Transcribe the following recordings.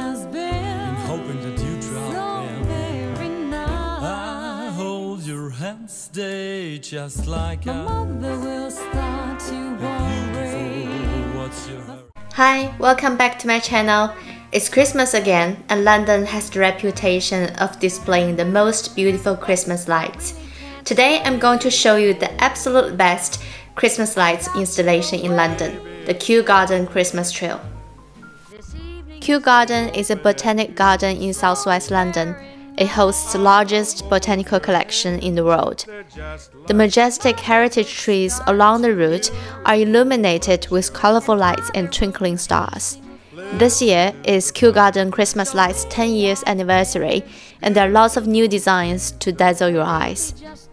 has been hoping that you drop so very nice. I hold your hand, stay just like my mother will start to worry. What's your hurry? Hi, welcome back to my channel. It's Christmas again, and London has the reputation of displaying the most beautiful Christmas lights. Today I'm going to show you the absolute best Christmas lights installation in London, the Kew Garden Christmas Trail. Kew Garden is a botanic garden in southwest London. It hosts the largest botanical collection in the world. The majestic heritage trees along the route are illuminated with colorful lights and twinkling stars. This year is Kew Garden Christmas Lights' 10 years anniversary, and there are lots of new designs to dazzle your eyes.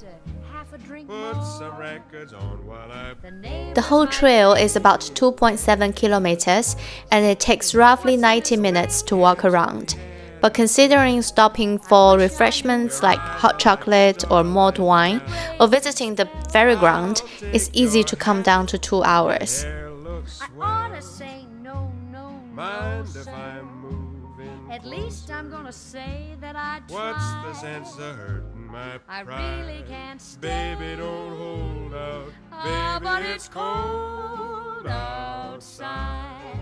The whole trail is about 2.7 kilometers, and it takes roughly 90 minutes to walk around. But considering stopping for refreshments like hot chocolate or mulled wine, or visiting the ferry ground, it's easy to come down to 2 hours. Mind if I'm moving? At least I'm gonna say that I tried. What's the sense of hurting my pride? I really can't stay. Baby, don't hold out. Baby, but it's cold outside.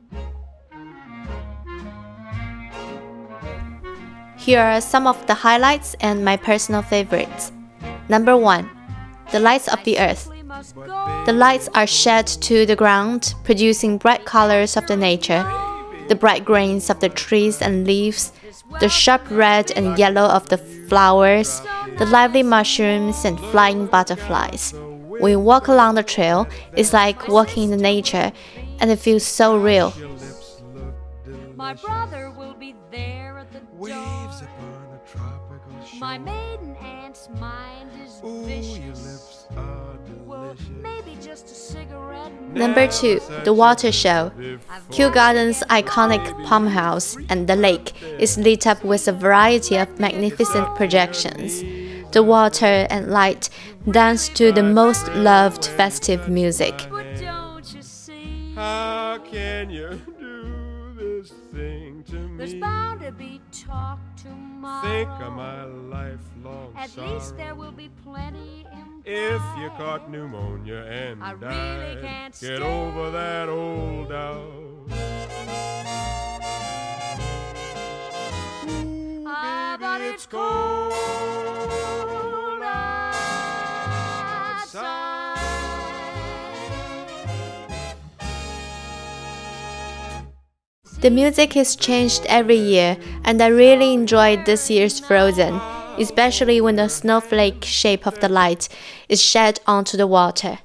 Here are some of the highlights and my personal favorites. Number 1. The lights of the earth. The lights are shed to the ground, producing bright colors of the nature, the bright greens of the trees and leaves, the sharp red and yellow of the flowers, the lively mushrooms and flying butterflies. When you walk along the trail, it's like walking in nature, and it feels so real. My brother will be there at the door. My maiden aunt's mind is vicious. Well, maybe just a cigarette. Number 2. The water show. Kew Garden's iconic palm house and the lake is lit up with a variety of magnificent projections. The water and light dance to the most loved festive music. But don't you see? How can you do this thing to me? There's bound to be talk tomorrow. Think of my lifelong sorrow. At least there will be plenty in if you caught pneumonia and I really can't get over that old doubt. But it's cold outside. The music is changed every year, and I really enjoyed this year's Frozen, especially when the snowflake shape of the light is shed onto the water.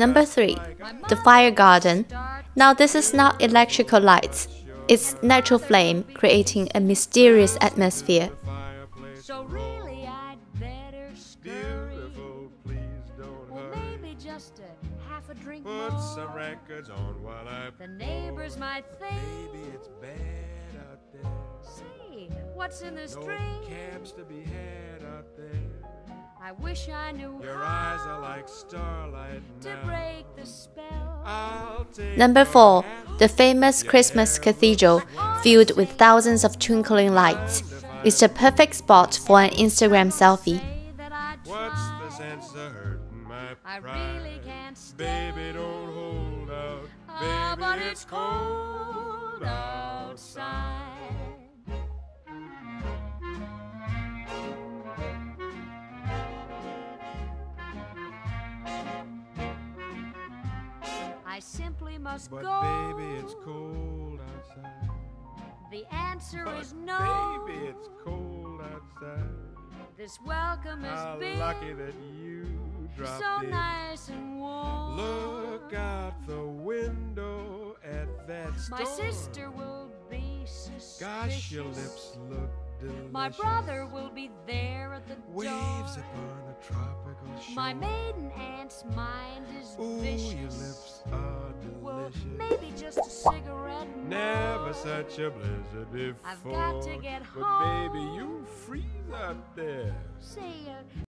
Number 3. The fire garden. Now this is not electrical lights. It's natural flame creating a mysterious atmosphere. So really I'd better scurry. Please don't hurry. Maybe just half a drink more. Put some records on while the neighbors might think maybe it's bad out there. Say, what's in this drink? No cabs to be had out there. I wish I knew your eyes are like starlight now. To break the spell. Number 4. The famous Christmas cathedral filled with thousands of twinkling lights. It's the perfect spot for an Instagram selfie. What's the sense of hurting my pride? I really can't stay. Baby, don't hold out. Baby, but it's cold outside. I simply must go. But baby, it's cold outside. The answer is no. Baby, it's cold outside. This welcome is big. How lucky that you dropped so in. Nice and warm. Look out the window at that storm. My sister will be suspicious. Gosh, your lips look delicious. My brother will be there at the door. Waves upon a tropical shore. My maiden aunt's mind is vicious. Ooh, your lips are delicious. Well, maybe just a cigarette more. Never such a blizzard before. I've got to get home. But baby, you freeze out there. Say,